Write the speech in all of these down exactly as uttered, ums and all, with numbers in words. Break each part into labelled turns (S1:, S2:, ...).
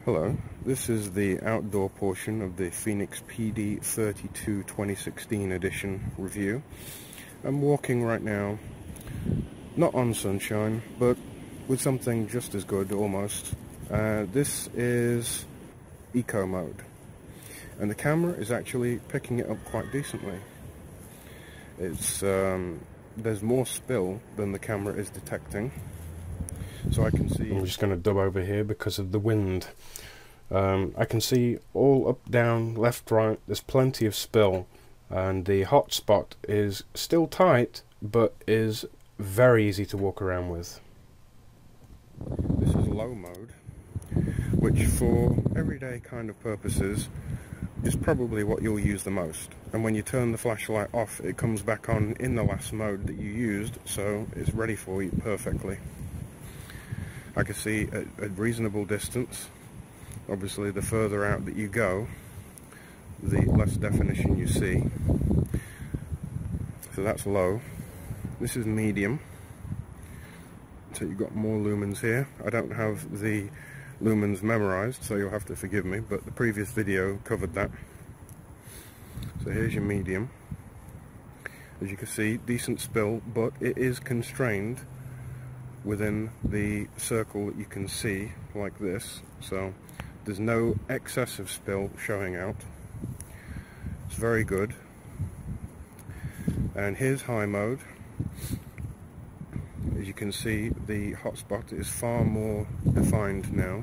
S1: Hello, this is the outdoor portion of the Fenix P D thirty-two twenty sixteen edition review. I'm walking right now, not on sunshine, but with something just as good almost. Uh, this is eco mode, and the camera is actually picking it up quite decently. It's um, there's more spill than the camera is detecting. So I can see... I'm just going to dub over here because of the wind. Um, I can see all up, down, left, right, there's plenty of spill, and the hotspot is still tight, but is very easy to walk around with. This is low mode, which for everyday kind of purposes is probably what you'll use the most. And when you turn the flashlight off, it comes back on in the last mode that you used, so it's ready for you perfectly. I can see at a reasonable distance. Obviously, the further out that you go, the less definition you see. So that's low. This is medium. So you've got more lumens here. I don't have the lumens memorized, so you'll have to forgive me, but the previous video covered that. So here's your medium. As you can see, decent spill, but it is constrained within the circle that you can see like this, so there's no excessive spill showing out. It's very good. And here's high mode. As you can see, the hotspot is far more defined now.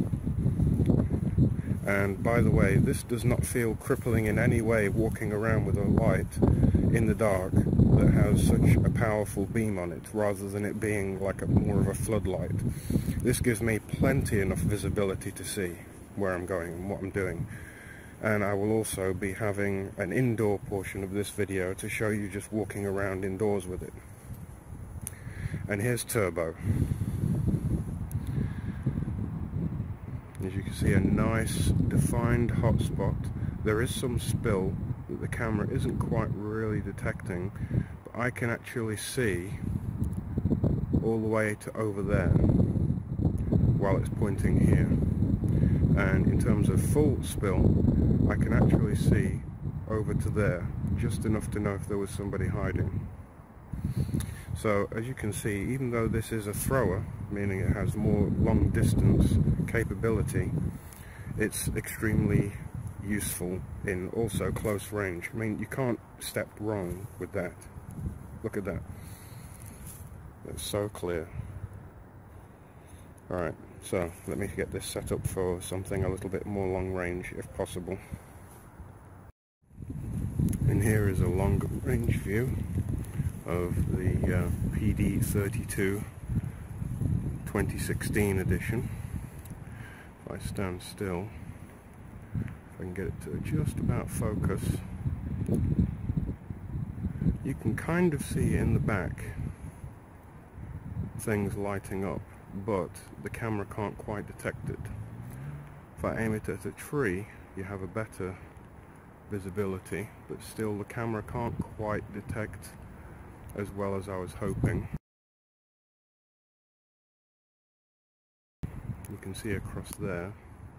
S1: And by the way, this does not feel crippling in any way walking around with a light in the dark that has such a powerful beam on it, rather than it being like a more of a floodlight. This gives me plenty enough visibility to see where I'm going and what I'm doing. And I will also be having an indoor portion of this video to show you just walking around indoors with it. And here's turbo. As you can see, a nice defined hotspot. There is some spill that the camera isn't quite really detecting, but I can actually see all the way to over there while it's pointing here. And in terms of full spill, I can actually see over to there, just enough to know if there was somebody hiding. So as you can see, even though this is a thrower, meaning it has more long distance capability, it's extremely useful in also close range. I mean, you can't step wrong with that. Look at that. It's so clear. Alright, so let me get this set up for something a little bit more long range if possible. And here is a long range view of the uh, P D thirty-two twenty sixteen edition. If I stand still, if I can get it to just about focus, you can kind of see in the back things lighting up, but the camera can't quite detect it. If I aim it at a tree, you have a better visibility, but still the camera can't quite detect as well as I was hoping. You can see across there,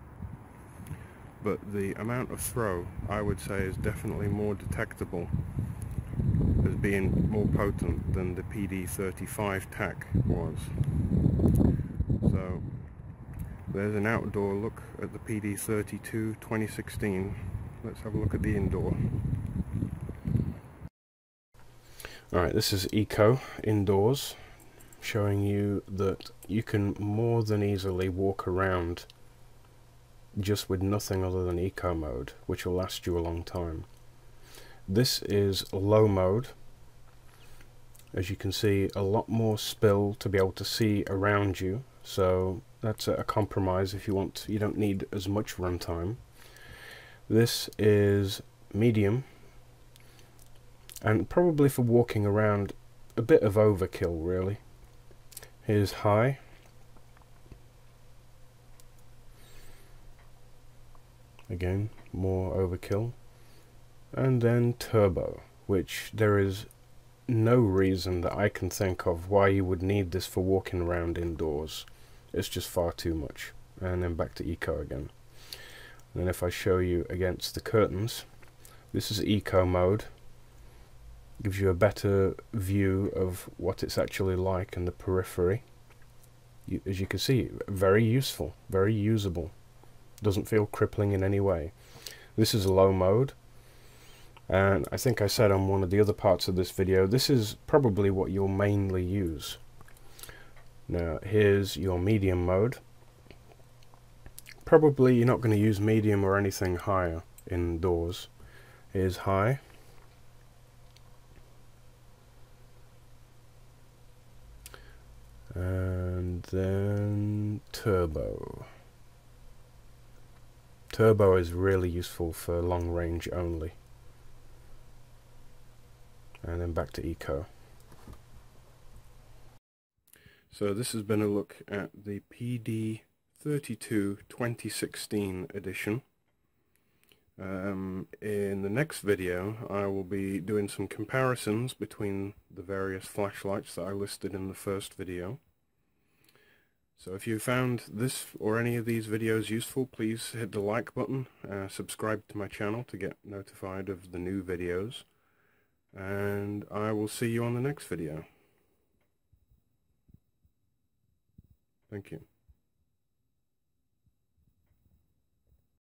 S1: but the amount of throw, I would say, is definitely more detectable as being more potent than the P D thirty-five T A C was. So there's an outdoor look at the P D thirty-two twenty sixteen. Let's have a look at the indoor. Alright, this is Eco indoors, showing you that you can more than easily walk around just with nothing other than Eco mode, which will last you a long time. This is low mode. As you can see, a lot more spill to be able to see around you, so that's a compromise if you want. You don't need as much runtime. This is medium, and probably for walking around a bit of overkill really. Here's high. Again, more overkill. And then turbo, which there is no reason that I can think of why you would need this for walking around indoors. It's just far too much. and then back to eco again. And then if I show you against the curtains, this is eco mode. Gives you a better view of what it's actually like in the periphery. You, as you can see, very useful, very usable. Doesn't feel crippling in any way. This is low mode, and I think I said on one of the other parts of this video, this is probably what you'll mainly use. Now here's your medium mode. Probably you're not going to use medium or anything higher indoors. Here's high. And then turbo. Turbo is really useful for long range only. And then back to eco. So this has been a look at the P D thirty-two twenty sixteen edition. Um, in the next video I will be doing some comparisons between the various flashlights that I listed in the first video. So if you found this or any of these videos useful, please hit the like button, uh, subscribe to my channel to get notified of the new videos, and I will see you on the next video. Thank you.